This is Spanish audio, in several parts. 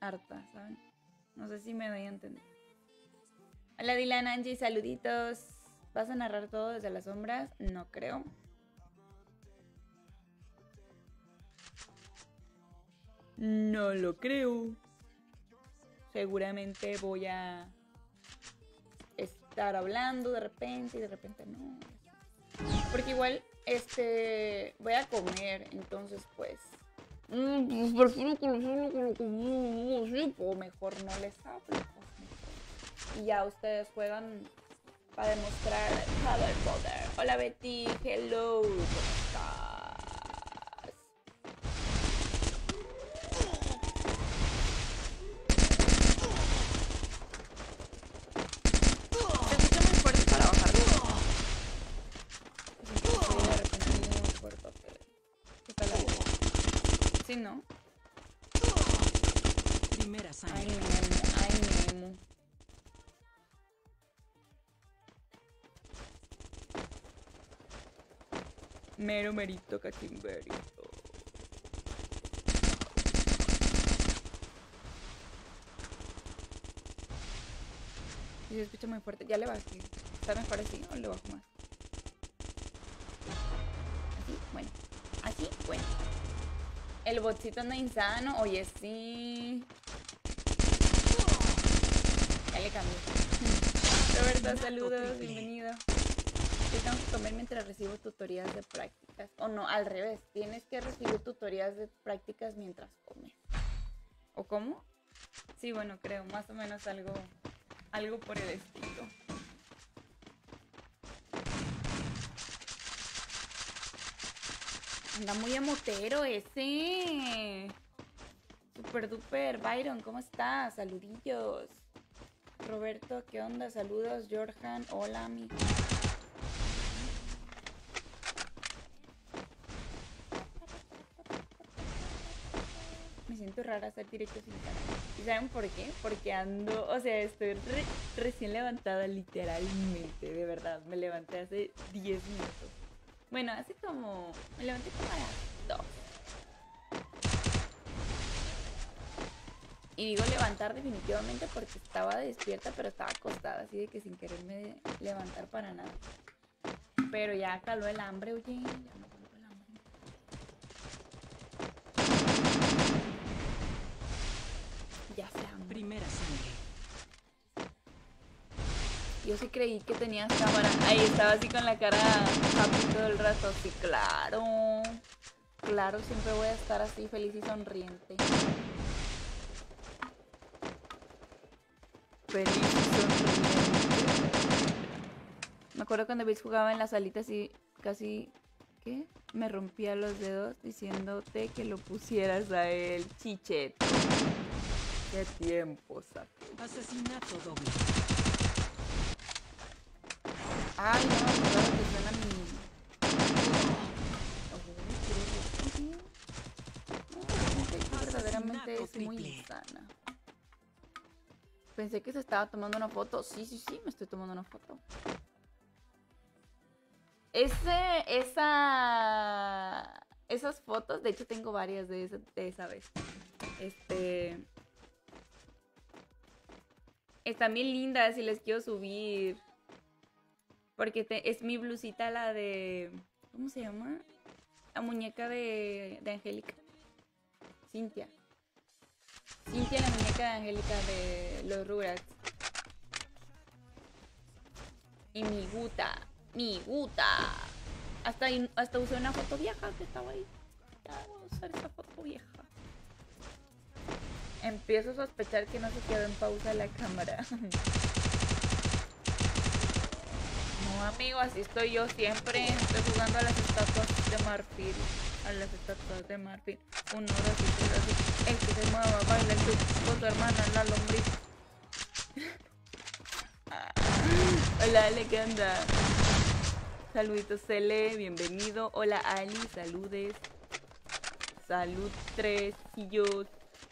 harta, ¿saben? No sé si me doy a entender. Hola Dylan, Angie, saluditos. ¿Vas a narrar todo desde las sombras? No creo. No lo creo. Seguramente voy a estar hablando de repente y de repente no. Porque igual, voy a comer, entonces pues prefiero conocerlo con lo que o mejor no les hablo. Y ya ustedes juegan para demostrar power poder. Hola Betty, hello, ¿cómo estás? Se escucha muy fuerte para bajarlo. Se escucha de repente muy fuerte. ¿Qué tal ahí? Sí, ¿no? Primera sangre. Ay, Nemo, ay, Nemo. Mero merito cachimberito. Sí, se escucha muy fuerte. Ya le bajé. ¿Está mejor así o le bajo más? Así, bueno. Así, bueno. El botcito anda insano. Oye, sí. Ya le cambié. Roberto, saludos. Bienvenido. Yo tengo que comer mientras recibo tutorías de prácticas. O no, al revés. Tienes que recibir tutorías de prácticas mientras comes. ¿O cómo? Sí, bueno, creo. Más o menos algo por el estilo. Anda muy emotero ese. Super duper. Byron, ¿cómo estás? Saludillos. Roberto, ¿qué onda? Saludos. Jorjan, hola, mi. Me siento rara hacer directos sin cara. ¿Y saben por qué? Porque ando, o sea, estoy recién levantada literalmente, de verdad. Me levanté hace 10 minutos. Bueno, hace como... Me levanté como a las 2. Y digo levantar definitivamente porque estaba despierta, pero estaba acostada, así de que sin quererme levantar para nada. Pero ya caló el hambre, oye, ya me caló el hambre. Ya se hambre. Primera sangre. Yo sí creí que tenías cámara. Ahí estaba así con la cara happy todo el rato. Sí, claro. Claro, siempre voy a estar así feliz y sonriente. Feliz y sonriente. Me acuerdo cuando Bills jugaba en las salitas y casi... ¿Qué? Me rompía los dedos diciéndote que lo pusieras a él, chicheto. Qué tiempo, saco. Asesinato doble. Ay, no, claro que suena mi... Verdaderamente es muy insana. Pensé que se estaba tomando una foto. Sí, me estoy tomando una foto. Esas fotos, de hecho tengo varias de esa vez. Están bien lindas y les quiero subir. Porque es mi blusita la de... ¿Cómo se llama? La muñeca de Angélica. Cintia, la muñeca de Angélica de los Rugrats. Y mi guta. Hasta usé una foto vieja que estaba ahí. Ya voy a usar esa foto vieja. Empiezo a sospechar que no se quedó en pausa la cámara. No, amigo, así estoy yo siempre. Estoy jugando a las estatuas de marfil. Uno, dos y tres, así. El que se mueva, baila con tu hermana, la lombriz. Hola, Ale, ¿qué onda? Saluditos, Cele, bienvenido. Hola, Ali, saludes. Salud, tresillos.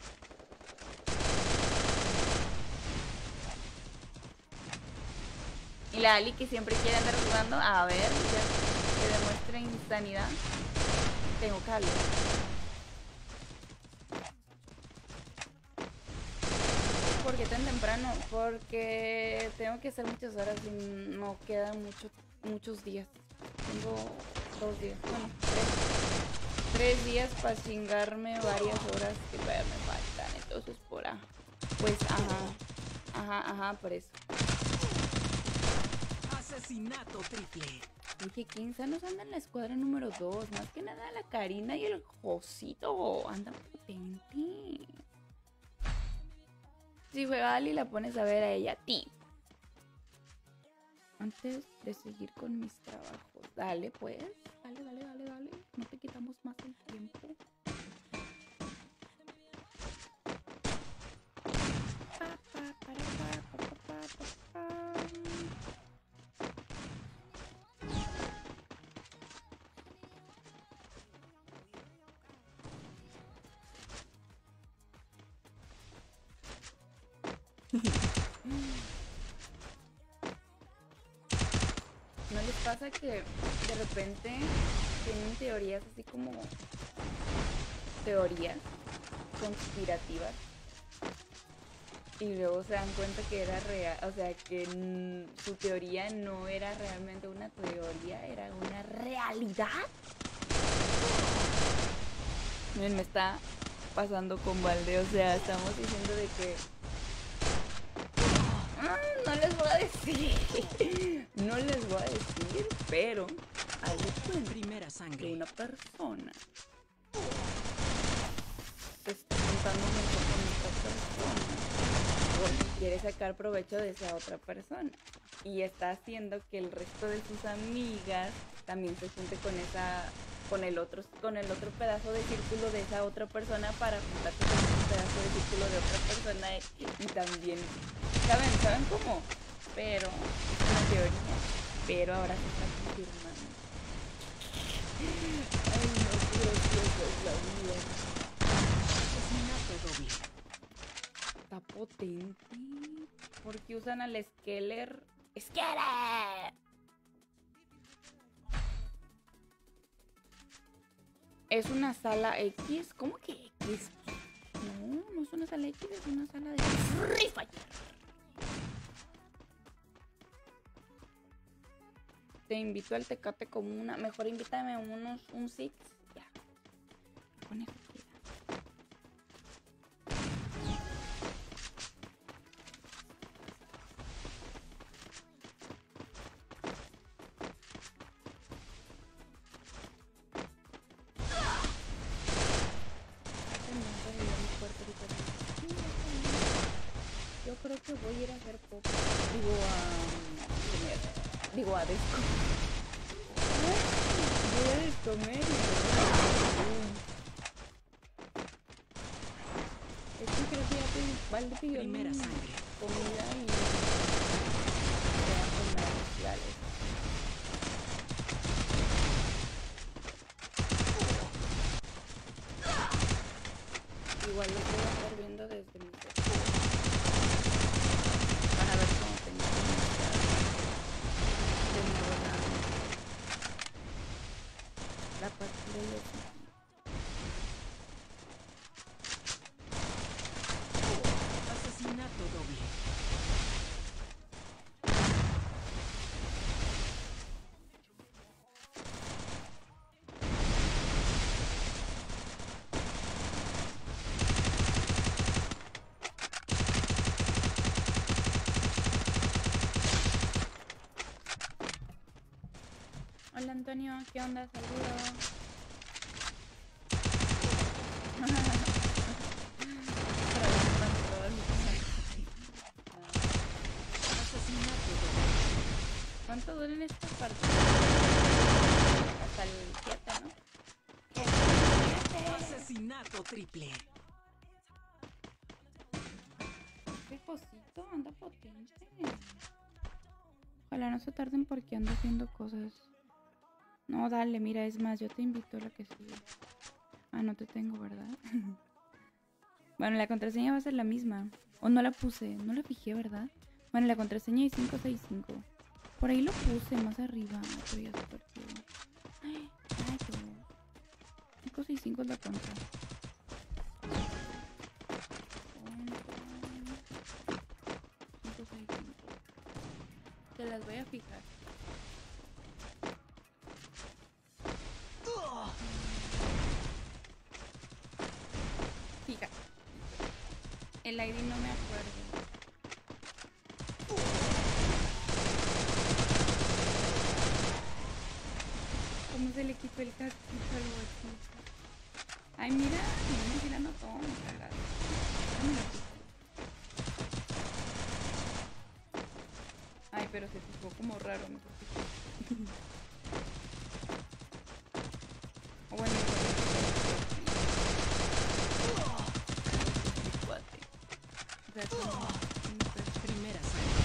Y la Ali que siempre quiere andar jugando. A ver, ya que demuestre insanidad. Tengo calor. ¿por qué tan temprano? Porque tengo que hacer muchas horas y no quedan muchos días. Tengo 2 días, bueno, 3 días para chingarme varias horas que todavía me faltan. Entonces, pues, ajá, por eso. Asesinato triple. Oye, ¿quién nos anda en la escuadra número 2? Más que nada la Karina y el Josito. Andan potente. Si juega Ali, la pones a ver a ella. Ti. Antes de seguir con mis trabajos. Dale, pues. Dale. No te quitamos más el tiempo. ¿No les pasa que de repente tienen teorías así como teorías conspirativas y luego se dan cuenta que era real, o sea que su teoría no era realmente una teoría, era una realidad? Miren, me está pasando con Valde, o sea, estamos diciendo de que no les voy a decir. No les voy a decir, pero hay Primera sangre. una persona se está juntando mucho con otra persona porque quiere sacar provecho de esa otra persona y está haciendo que el resto de sus amigas también se junte con el otro pedazo de círculo de esa otra persona para juntarse con un pedazo de círculo de otra persona y también ¿saben cómo? Pero es una teoría, pero ahora se está confirmando. Ay, no, qué graciosa es la vida. Asesinato doble. Está potente. Porque usan al Skeller. ¡Skeller! Es una sala X. ¿Cómo que X? No es una sala X, es una sala de Free Fire. Te invito al Tecate como una. Mejor invítame un Six. Ya. Con eso queda. Yo creo que voy a ir a hacer pop. Digo a descomer. Voy a descomer es que creo que ya Valde pidió Primera sangre. comida y voy a comer sociales. Igual lo voy a estar viendo desde mi teléfono para ver cómo tengo de nuevo la partida y eso. Asesinato doble. Hola Antonio, ¿qué onda? Saludos. Asesinato doble. ¿Cuánto duran estas partidas? Hasta el 7, ¿no? Asesinato triple. Qué cosito, anda potente. Ojalá no se tarden porque ando haciendo cosas. No, dale, mira, es más, yo te invito a la que sigue. Ah, no te tengo, ¿verdad? Bueno, la contraseña va a ser la misma. O no la puse, no la fijé, ¿verdad? Bueno, la contraseña es 565. Por ahí lo puse más arriba, pero ya se perdió. Ay, qué bueno. 565 es la contra. te las voy a fijar. Fíjate. El ID no me acuerdo. ¿Cómo se le quitó el casquito al bochito? Ay, mira, no me la notó, muchas gracias. Ay, pero se fijó como raro, no sé si. O bueno, cuate. O sea, como Primera sangre.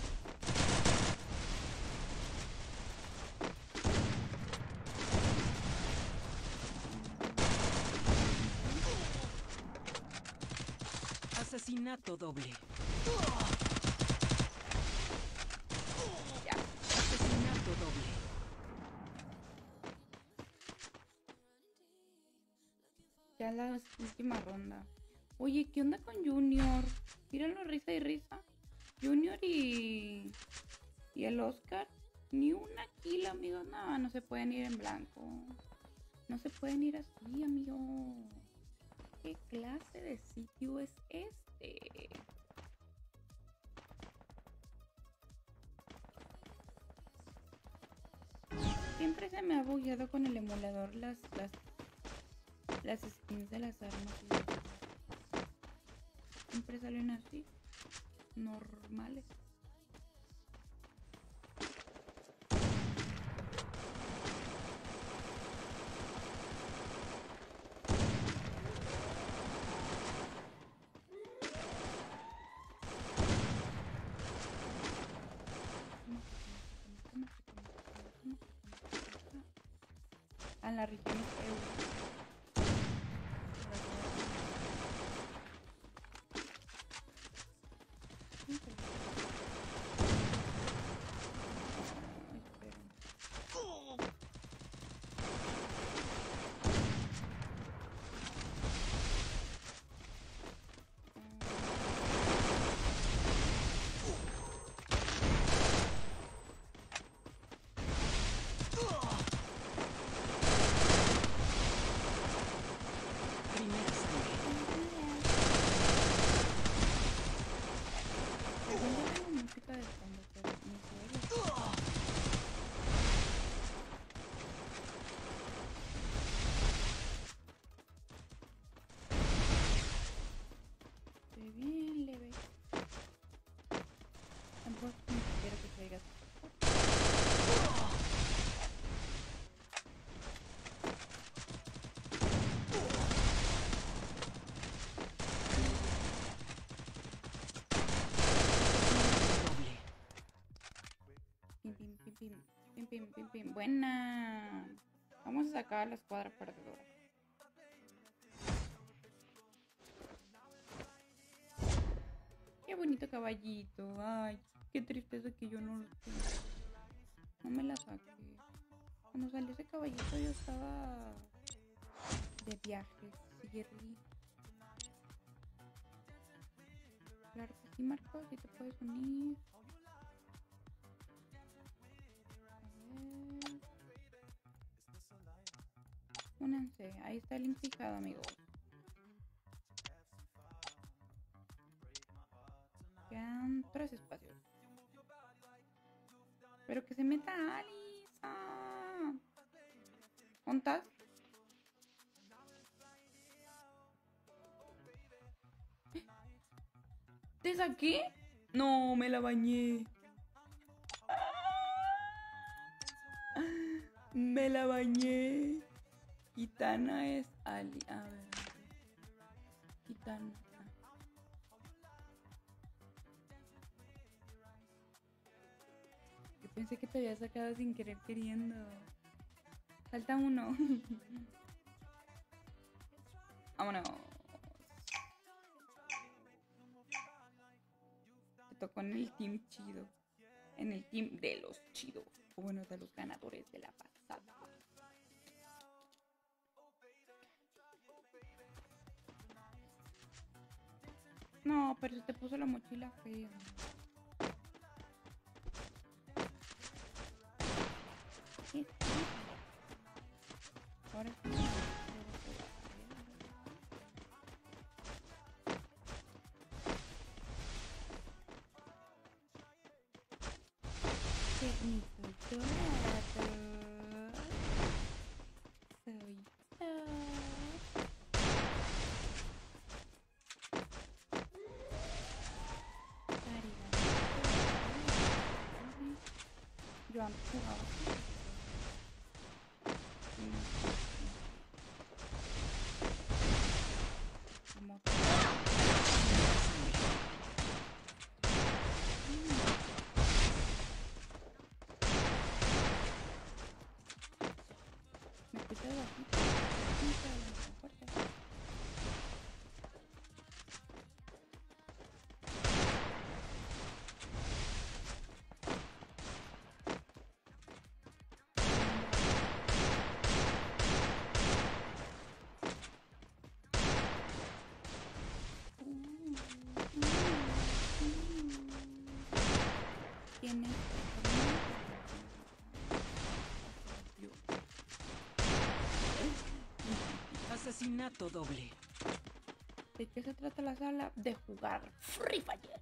Asesinato doble. ya. Asesinato doble. Ya la última ronda. Oye, ¿qué onda con Junior? Míralo, risa y risa. Junior y el Oscar. Ni una kill, amigos. No, no se pueden ir en blanco. No se pueden ir así, amigo. ¿Qué clase de sitio es este? Siempre se me ha bugueado con el emulador las skins de las armas. Siempre salen así, normales. A la región Primera sangre. música de fondo, pero ni juego. Estoy bien leve. Tampoco ni siquiera que se diga. Doble. Pim, pim, pim, pim, pim, pim, pim, pim. Buena. Vamos a sacar a la escuadra perdedora. Qué bonito caballito. Ay, qué tristeza que yo no lo tengo. No me la saqué. Cuando salió ese caballito yo estaba de viaje. Sirri. Claro que sí, Marco. Sí te puedes unir. A ver. Únanse. Ahí está el link fijado, amigos. Quedan 3 espacios. Pero que se meta Alisa. ¿Contas? ¿Te saqué? No, me la bañé. Me la bañé. Kitana es Ali. A ver. Kitana. Yo pensé que te había sacado sin querer queriendo. Falta uno. Vámonos. Te tocó en el team chido. En el team de los chidos. O bueno, de los ganadores de la pasada. No, pero se te puso la mochila fea. ¿Qué es eso? Ahora sí. Permiso dorado. Soy yo. Yo antes jugaba. Como me escuché bajito. No estoy hablando fuerte. Tiene Asesinato doble. ¿de qué se trata la sala? De jugar Free Fire.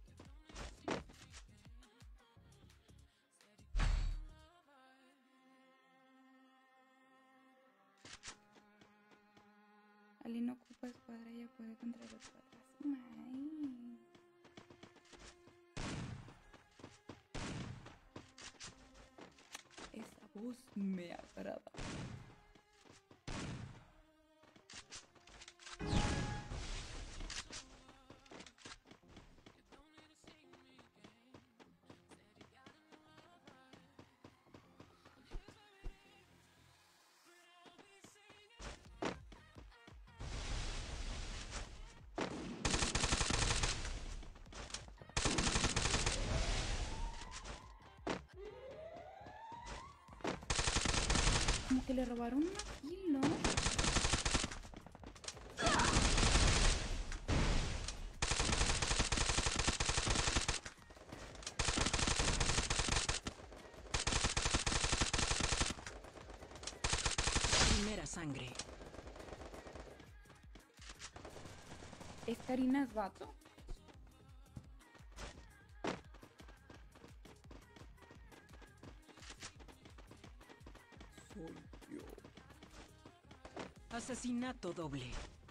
Ali no ocupa escuadra, ella puede contra los cuadras. May. Esa voz me agrada. Como que le robaron una kill, ¿no? Primera sangre. ¿Es Karina Esbato? Soy yo. Asesinato doble.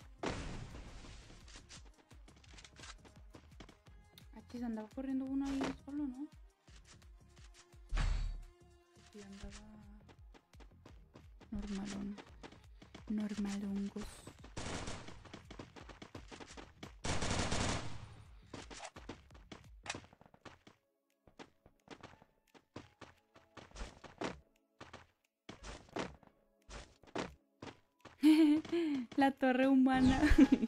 Achis, andaba corriendo uno ahí solo, ¿no? Sí, andaba normalón. Normalongos. La torre humana.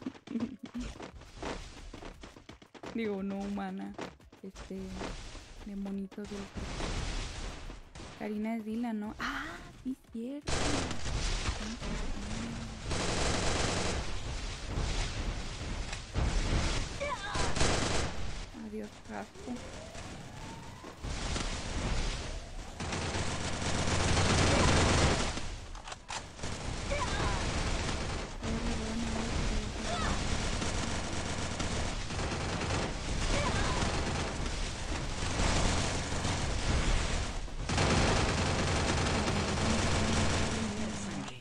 Digo, no humana. De monito de Karina es Dylan, ¿no? Ah, sí, cierto. Adiós, casco. Primera sangre.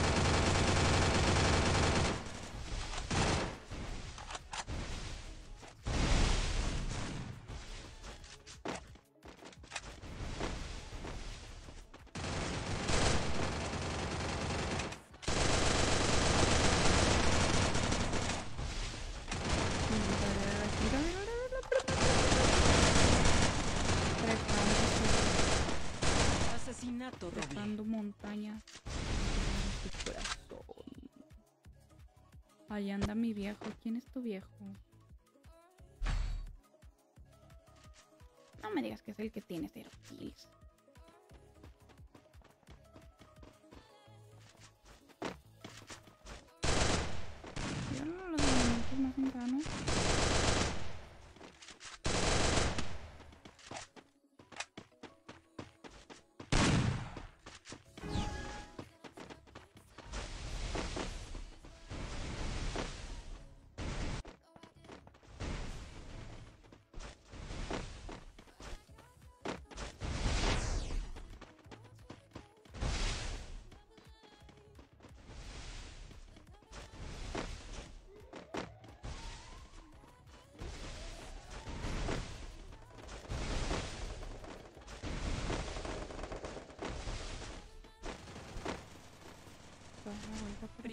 Asesinato doble. Trepando montañas. Tu corazón. Ahí anda mi viejo. ¿Quién es tu viejo? No me digas que es el que tiene 0 kills. Yo no los momentos más enganos.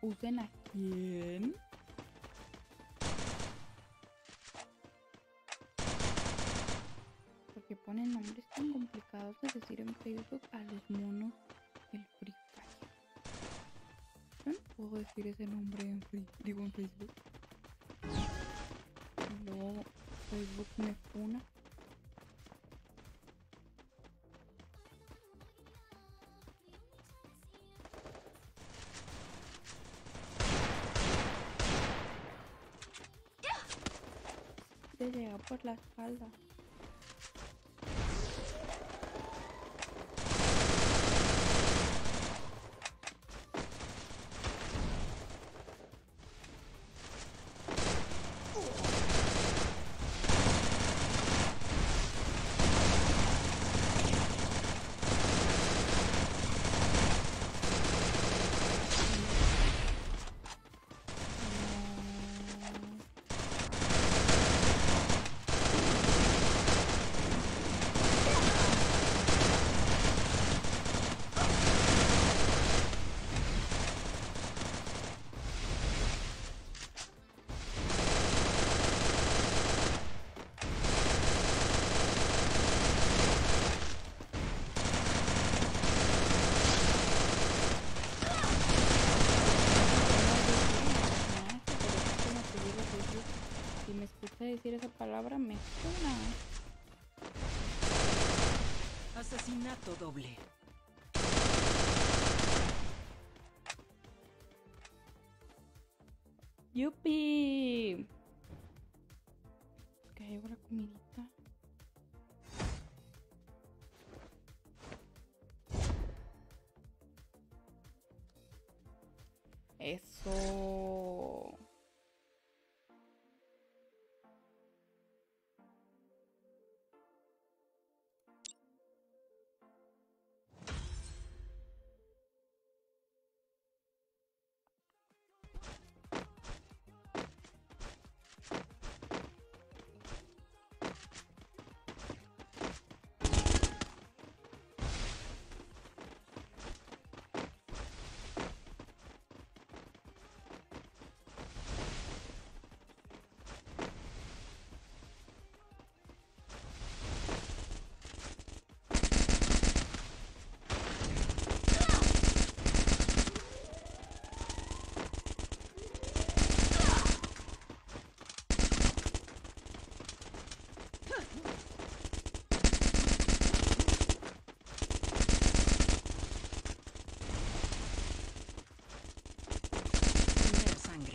¿Usen a quién? Porque ponen nombres tan complicados de decir en Facebook a los monos del Free Fire. Yo no puedo decir ese nombre en Facebook. Y luego Facebook me funa. Te llega por la espalda. Si me escucha decir esa palabra, me suena. Asesinato doble. ¡Yupi! Que llegó la comidita. Eso. Primera sangre.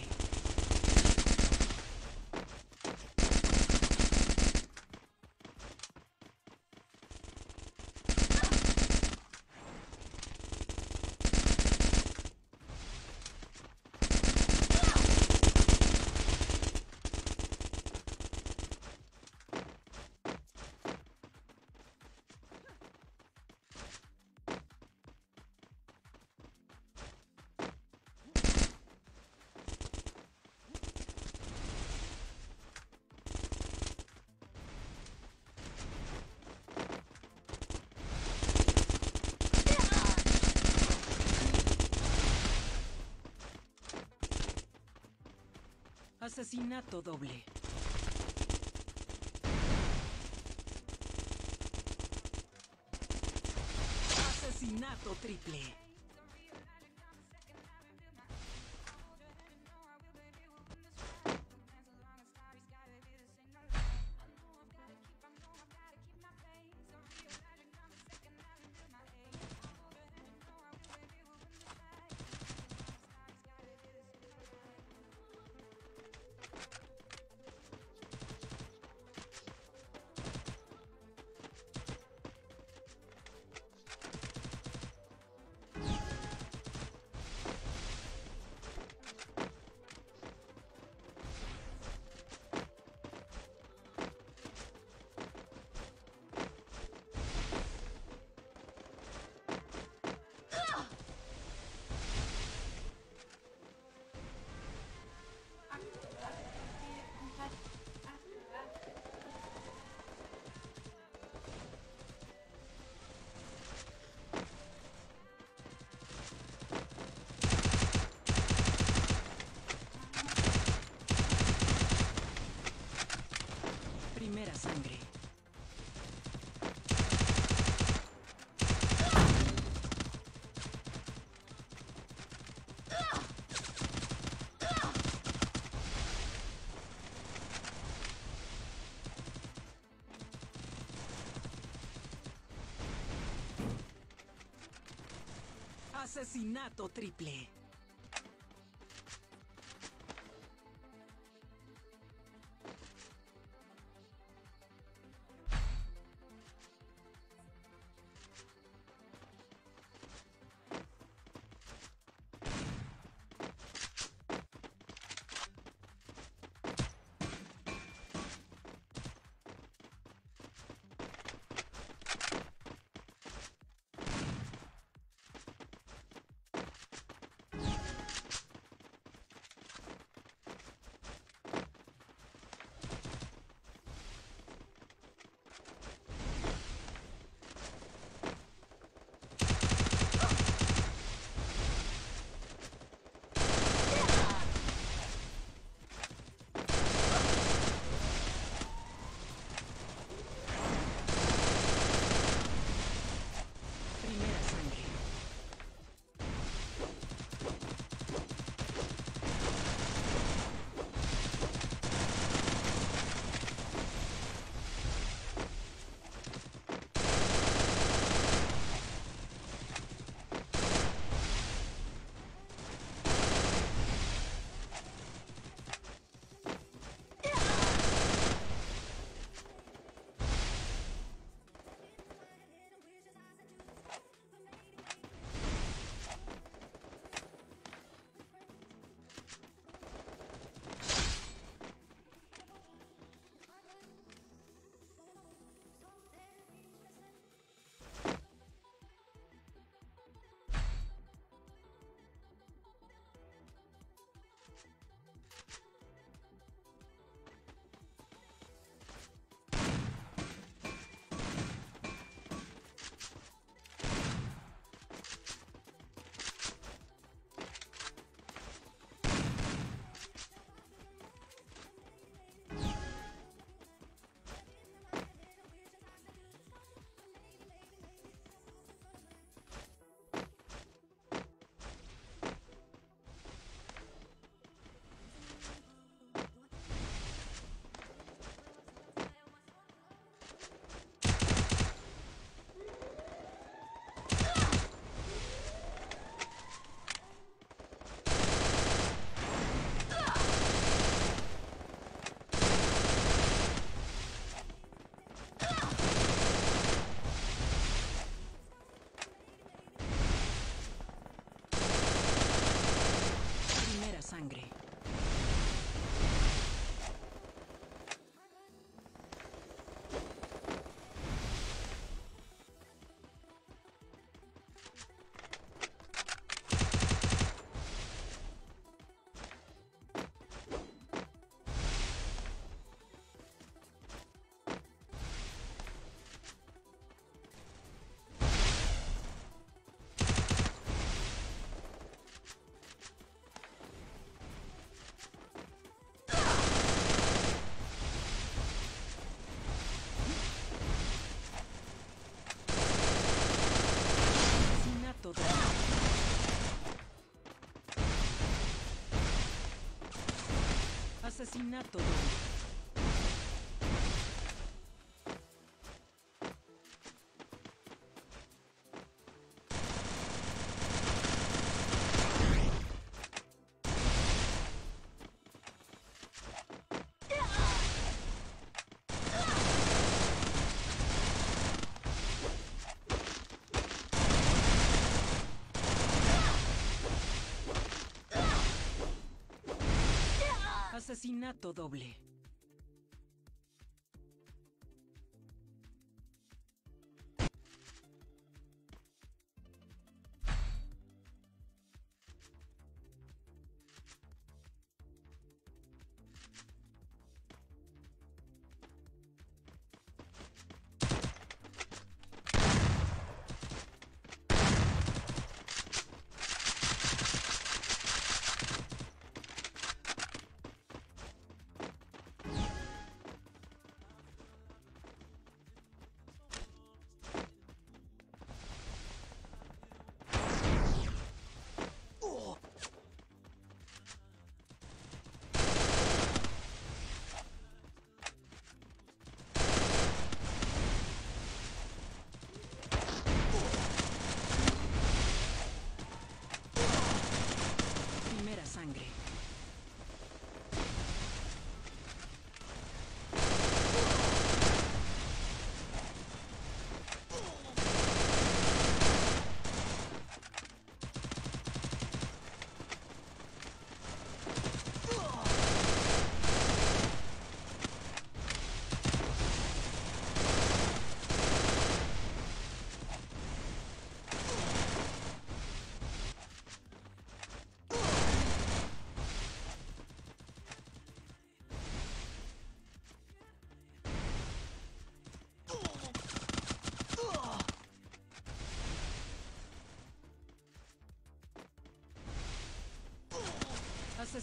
Asesinato doble. Asesinato triple. Asesinato triple. Primera sangre. Primera sangre. Asesinato doble. Asesinato doble. Asesinato doble.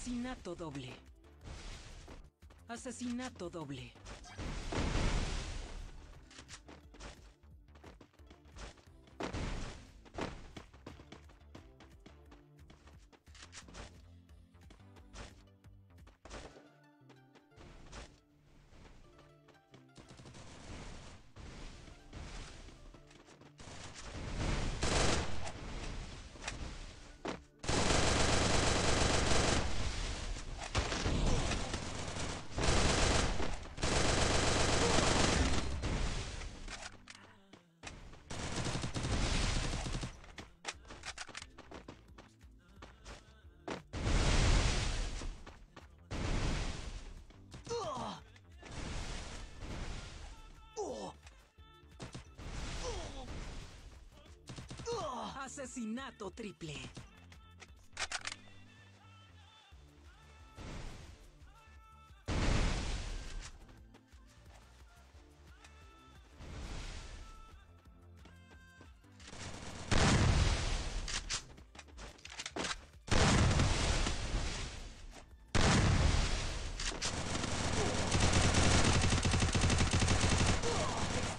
Asesinato doble. Asesinato doble. Asesinato triple.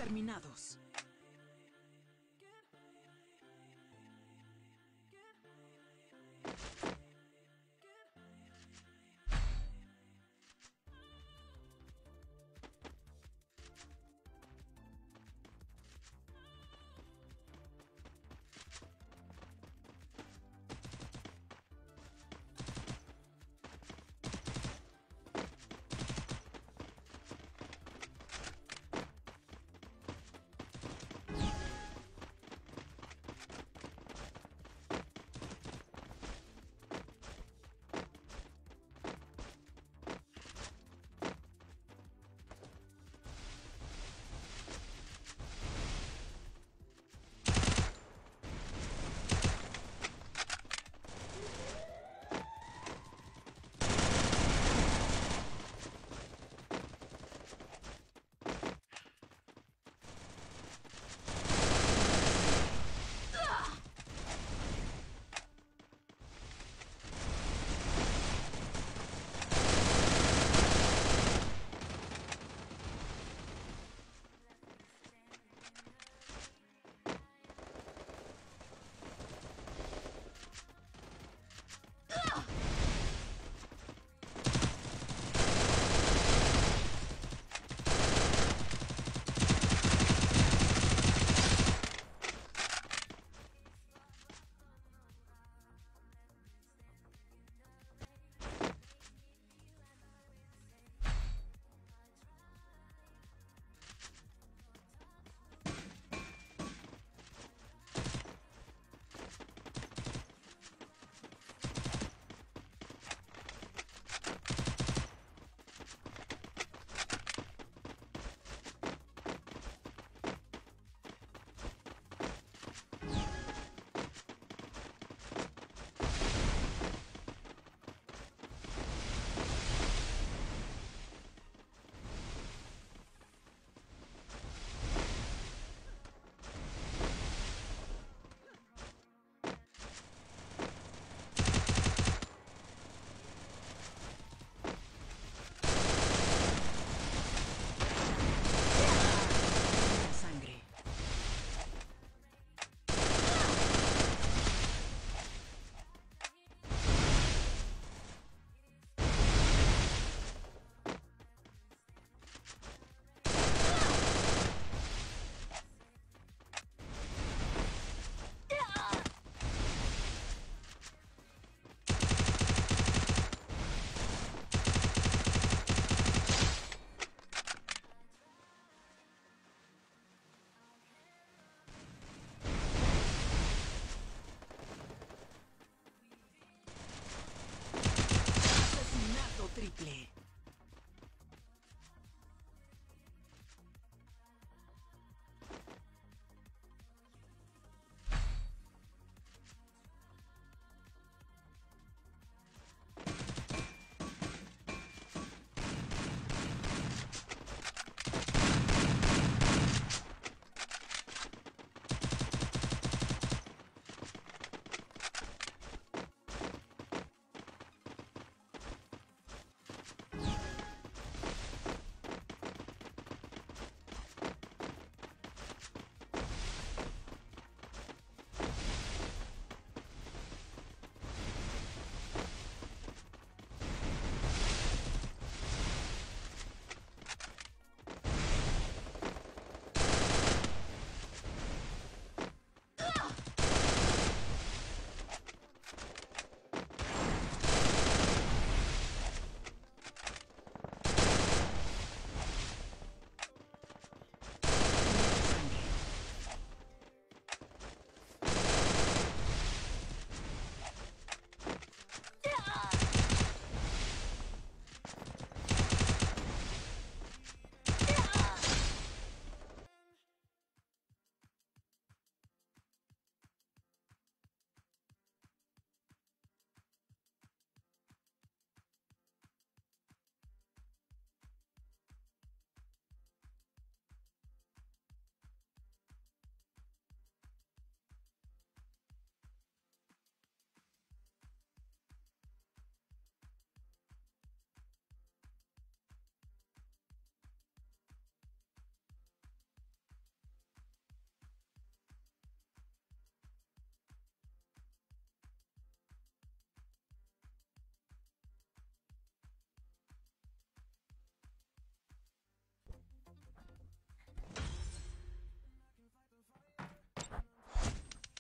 Exterminados.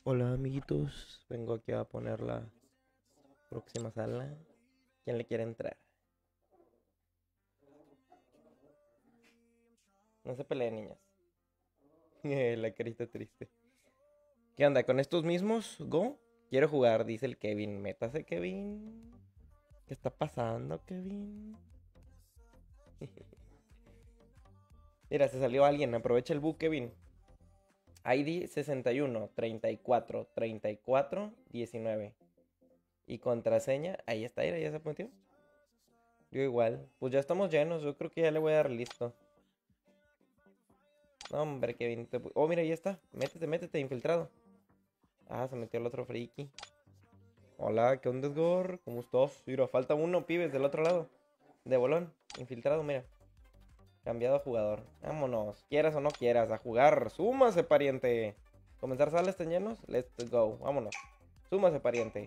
Hola amiguitos, vengo aquí a poner la próxima sala. ¿Quién le quiere entrar? No se peleen, niñas. La carita triste. ¿Qué onda? ¿Con estos mismos? ¿Go? Quiero jugar, dice el Kevin. Métase, Kevin. ¿Qué está pasando, Kevin? Mira, se salió alguien. Aprovecha el bug, Kevin. ID 61 34 34 19. Y contraseña, ahí está, ya se metió. Yo igual. Pues ya estamos llenos, yo creo que ya le voy a dar listo. No, hombre, Kevin. Oh, mira, ahí está. Métete, infiltrado. Ah, se metió el otro friki. Hola, ¿qué onda, Edgar? ¿Cómo estás? Mira, falta uno, pibes, del otro lado. De bolón, infiltrado, mira. Cambiado a jugador. Vámonos, quieras o no quieras, a jugar. Súmase, pariente. ¿Comenzar salas están llenos? Let's go, vámonos. Súmase, pariente.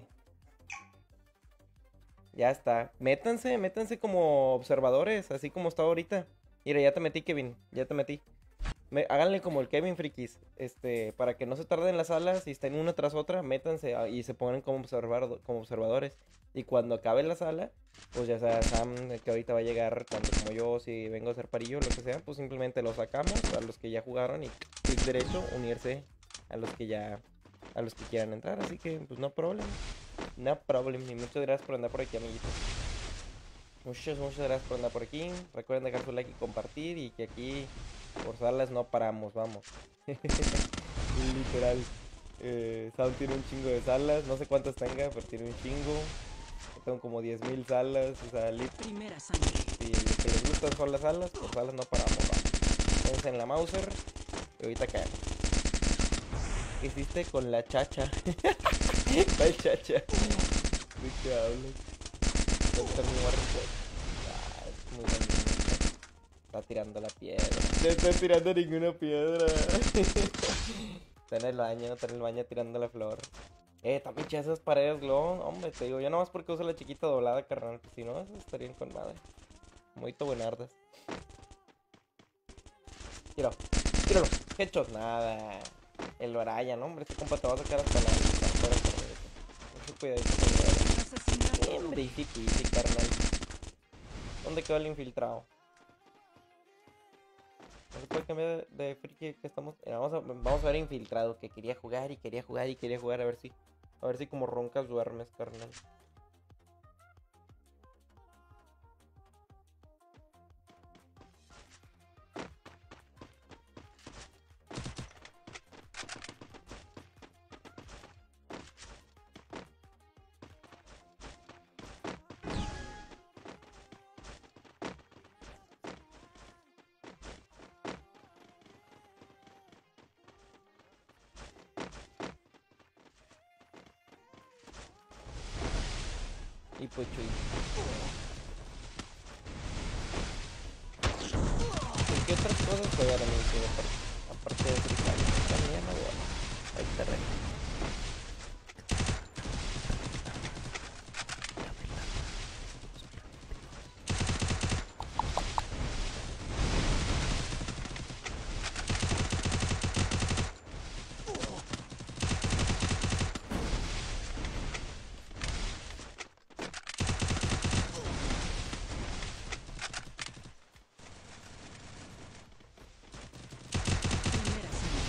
Ya está. Métanse como observadores, así como está ahorita. Mira, ya te metí, Kevin, ya te metí. Háganle como el Kevin Frikis, para que no se tarden las salas y estén una tras otra, métanse y se pongan como observadores. Y cuando acabe la sala, pues ya sea Sam, que ahorita va a llegar, cuando como yo, si vengo a hacer parillo, lo que sea, pues simplemente lo sacamos a los que ya jugaron y clic derecho, unirse a los que quieran entrar. Así que, pues no problem. No problem. Y muchas gracias por andar por aquí, amiguitos. Muchas gracias por andar por aquí. Recuerden dejar su like y compartir. Y que aquí por salas no paramos, vamos. Literal. Sam tiene un chingo de salas. No sé cuántas tenga, pero tiene un chingo. Yo tengo como 10,000 salas. O sea, Primera sangre. si lo que les gusta son las salas, por salas no paramos, vamos. Quédense en la Mauser. Y ahorita caemos. ¿Qué hiciste con la chacha? ¿Cuál chacha? ¿De qué hablas? Es muy bonito. Está tirando la piedra. No está tirando ninguna piedra. Está en el baño tirando la flor. También eché esas paredes glow. Hombre, te digo, yo nomás porque uso la chiquita doblada, carnal. Si no, eso estarían con madre. Muy buenardas. Tíralo. Headshot, nada. El Brian, hombre, este compa te va a sacar hasta la afuera. Mucho cuidadito con el Asesinato. hombre, easy, carnal. ¿Dónde quedó el infiltrado? No se puede cambiar de friki que estamos. Vamos a ver infiltrado, que quería jugar. A ver si como roncas duermes, carnal. Y pues chuy. ¿En qué otras cosas jugar a mí? Aparte de Free Fire. También no veo. Ahí está re. Primera sangre.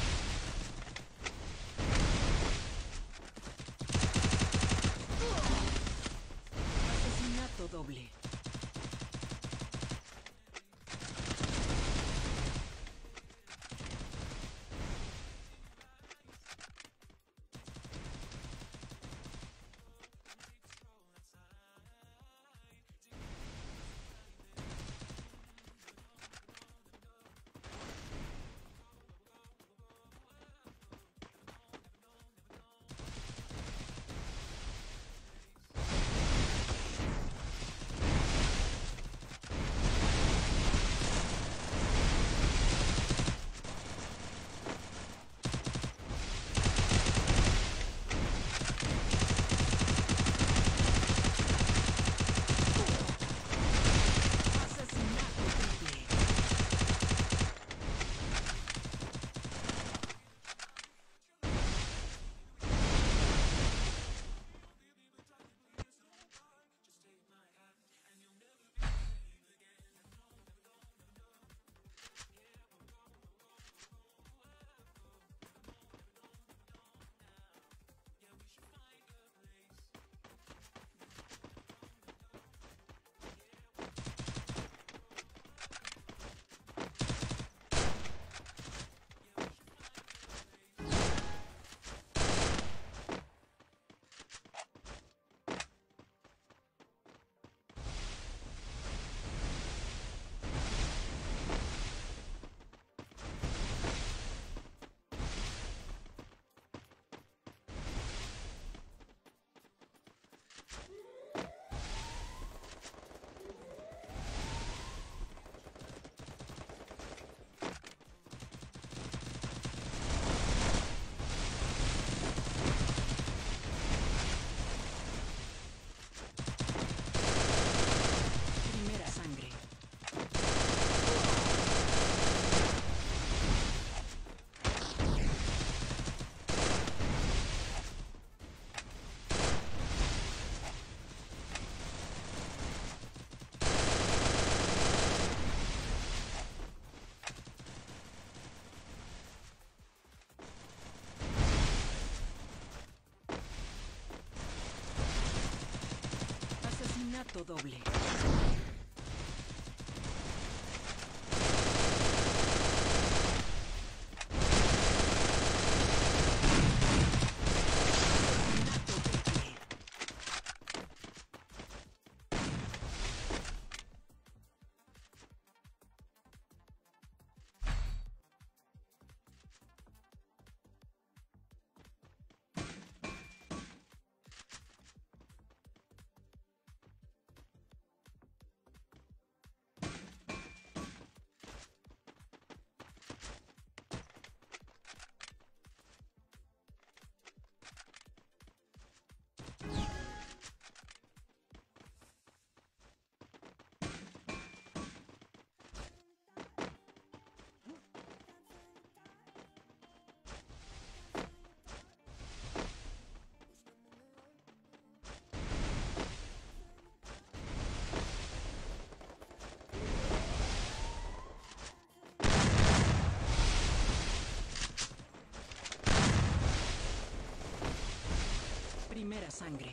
doble. Primera sangre.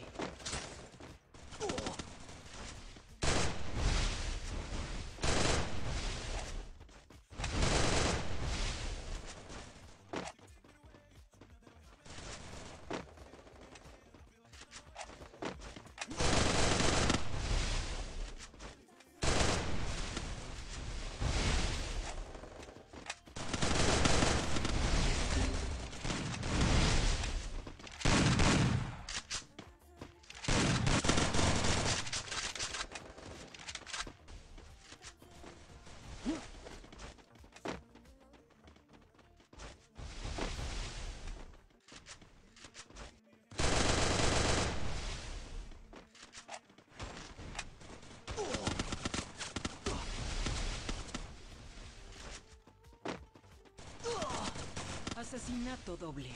Asesinato doble.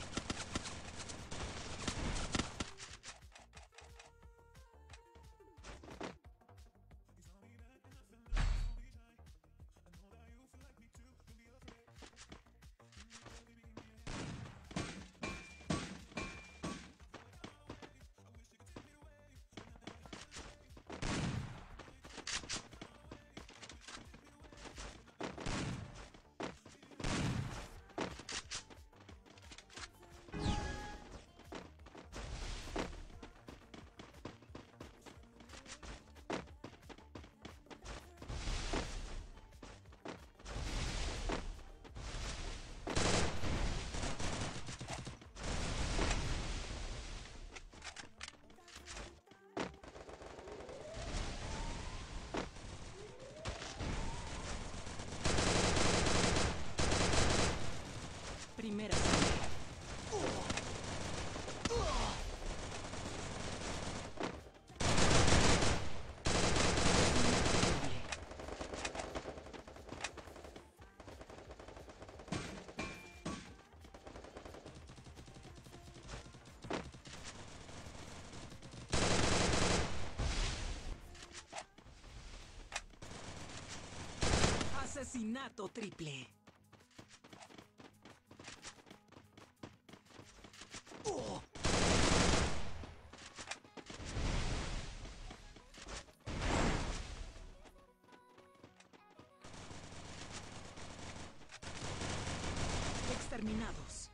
Primera sangre. Asesinato triple. Exterminados.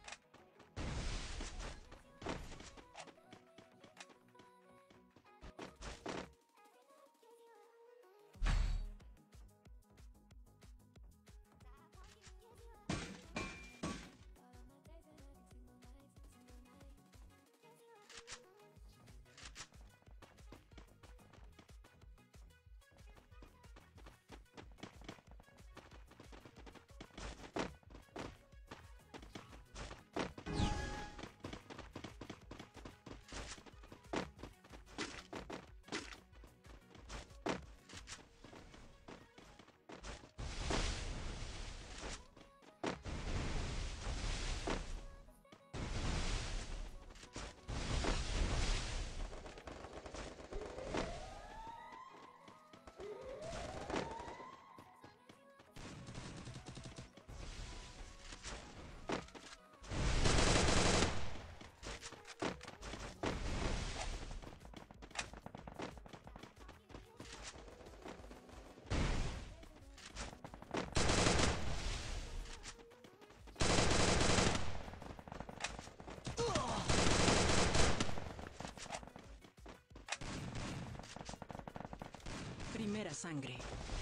Primera sangre.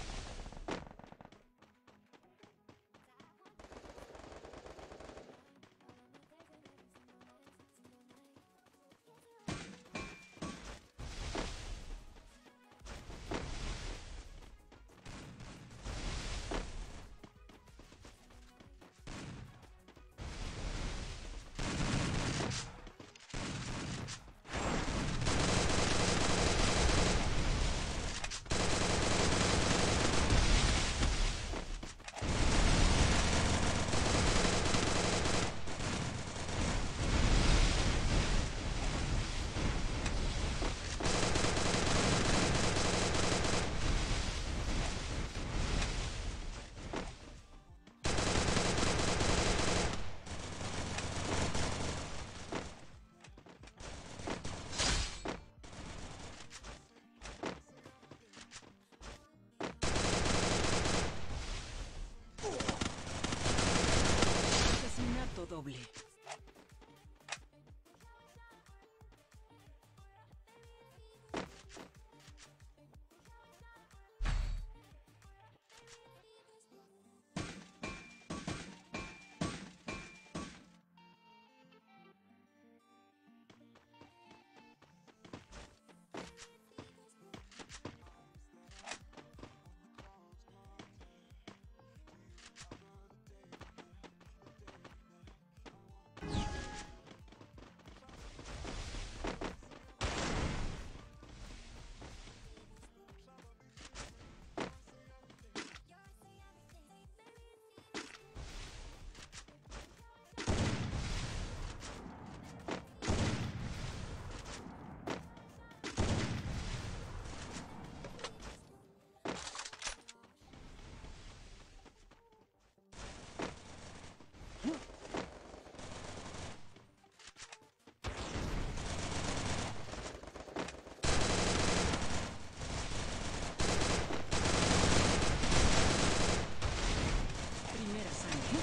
Asesinato doble. Primera sangre.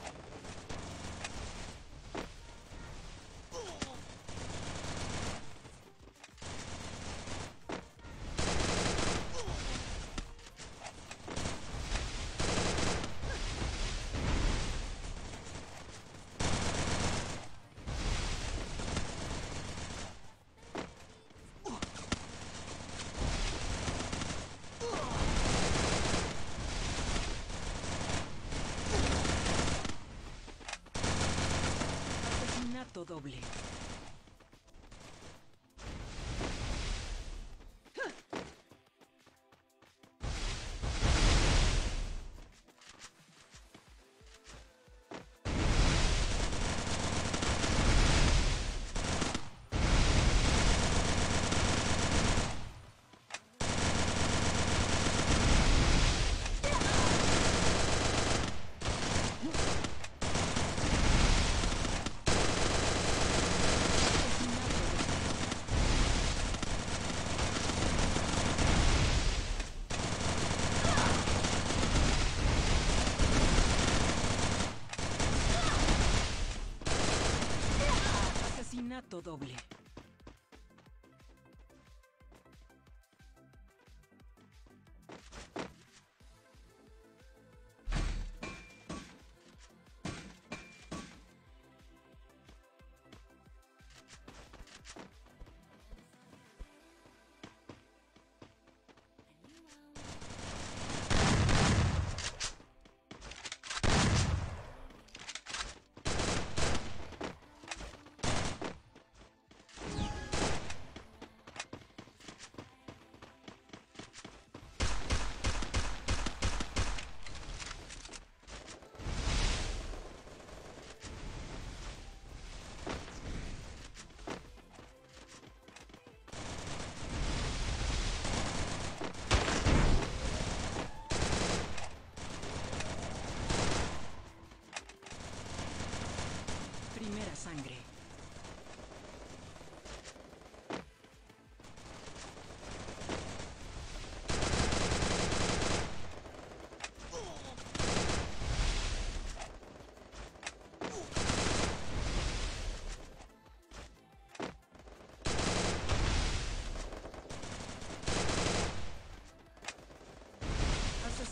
Asesinato doble. Asesinato doble.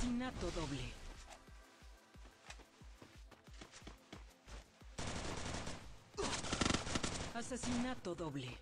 Asesinato doble. Asesinato doble.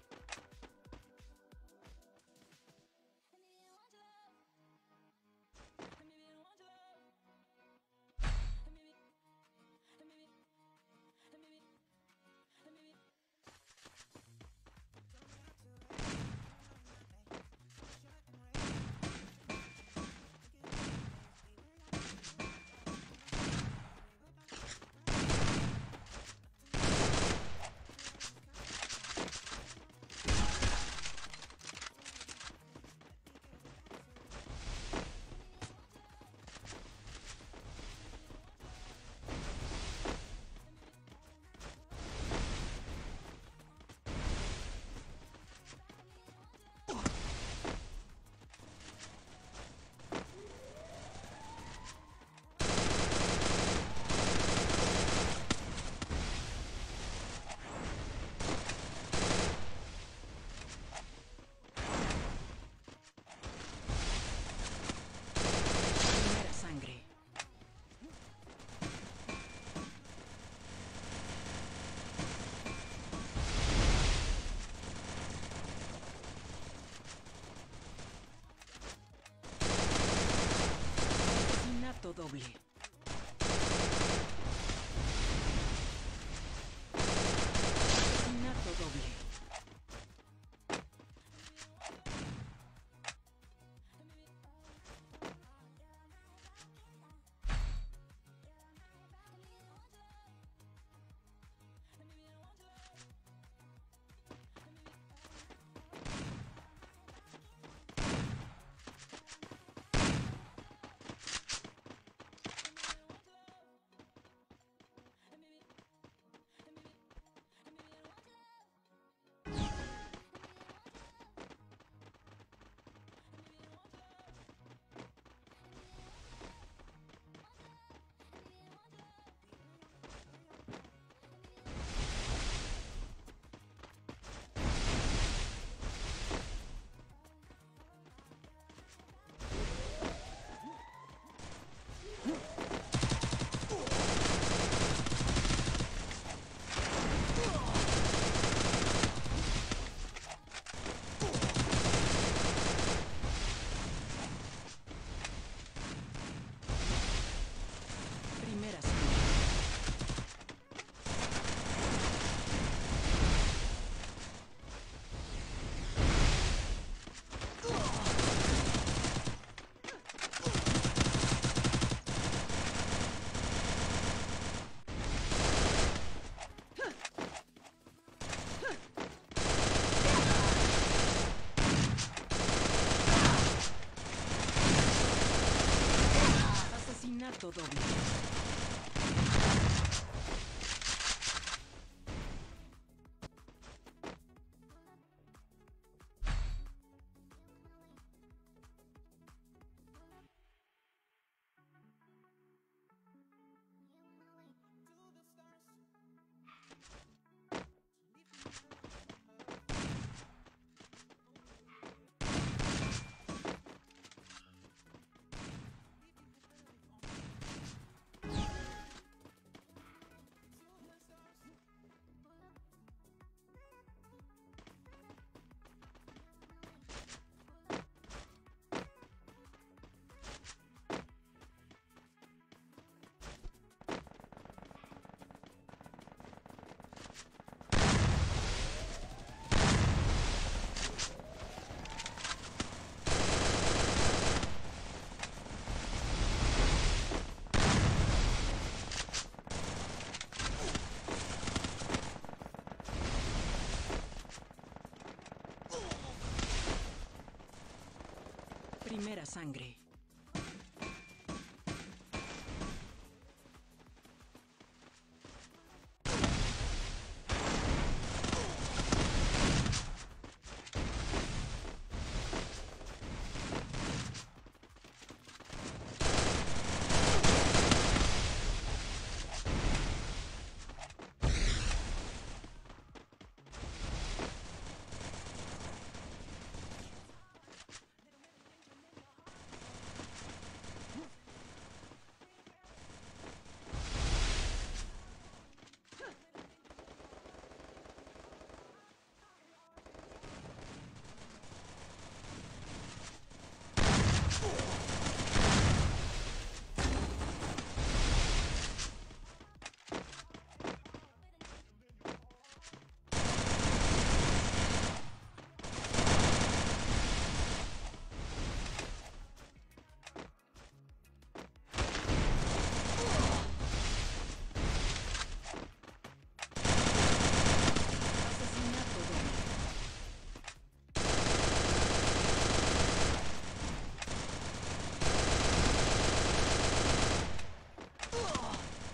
Primera sangre. Asesinato doble. Asesinato doble. Primera sangre. Asesinato doble. Primera sangre.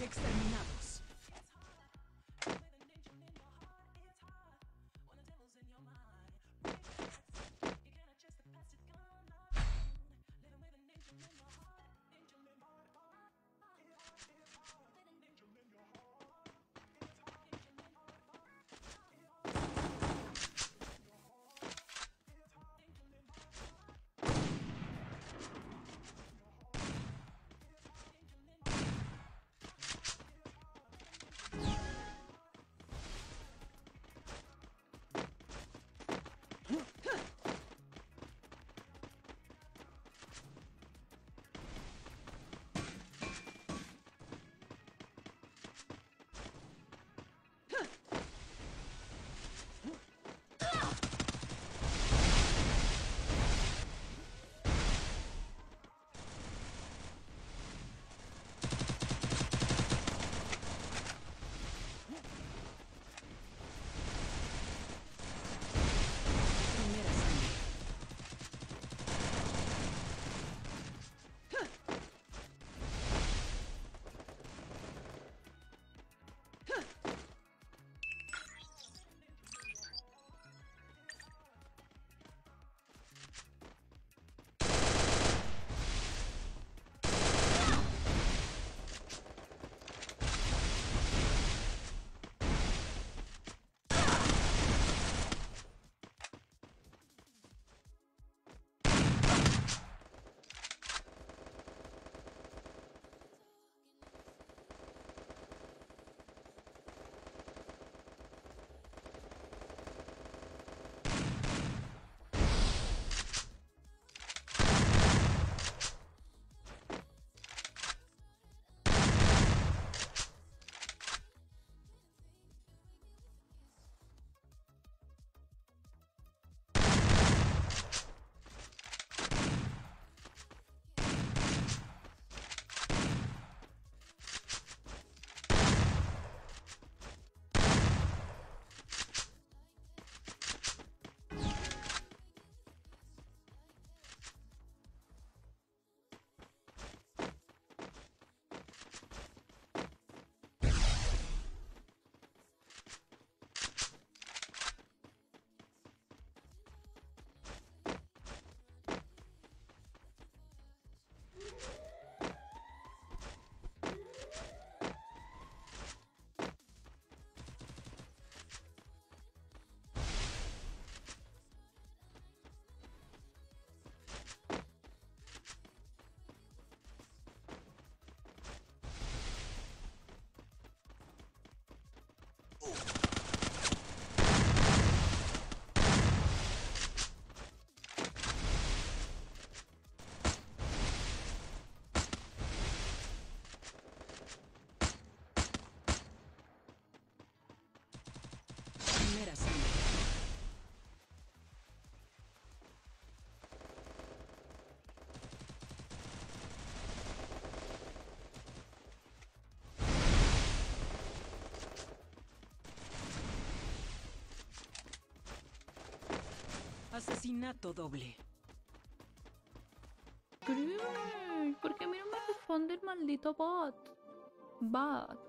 Exterminados. Primera sangre. Primera sangre. Asesinato doble. ¿Por qué a mí no me responde el maldito bot? Bot.